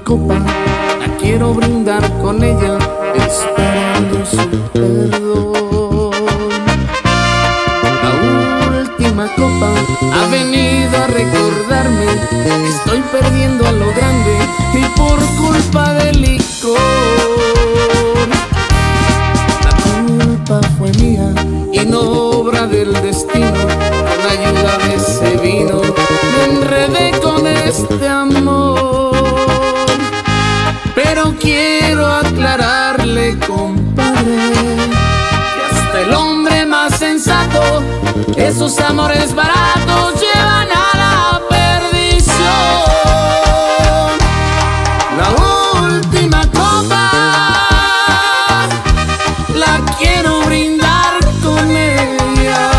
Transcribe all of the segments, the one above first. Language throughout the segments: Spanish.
copa, la quiero brindar con ella, esperando su perdón. La última copa ha venido a recordarme que estoy perdiendo a lo grande y por culpa del licor. La culpa fue mía y no obra del destino. Con ayuda de ese vino me enredé con este amor. Pero quiero aclararle, compadre, que hasta el hombre más sensato, esos amores baratos llevan a la perdición. La última copa la quiero brindar con ella,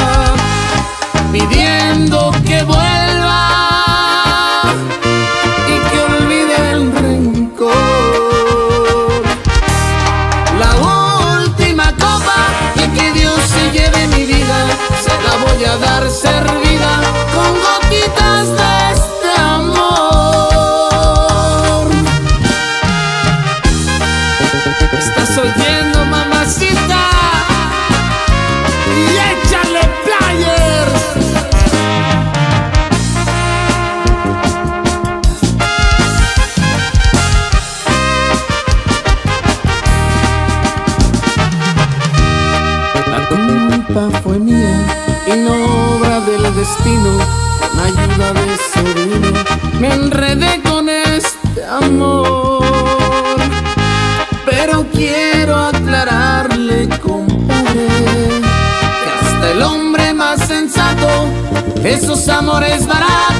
pidiendo que vuelva y que olvide el rencor. La última copa y que Dios se lleve mi vida, se la voy a dar servida con gotitas de este amor. ¿Estás oyendo, mamacita? Y échale players. La culpa fue mía y no obra del destino. Con ayuda de ese vino me enredé con este amor. Pero quiero aclararle, compadre, que hasta el hombre más sensato, esos amores baratos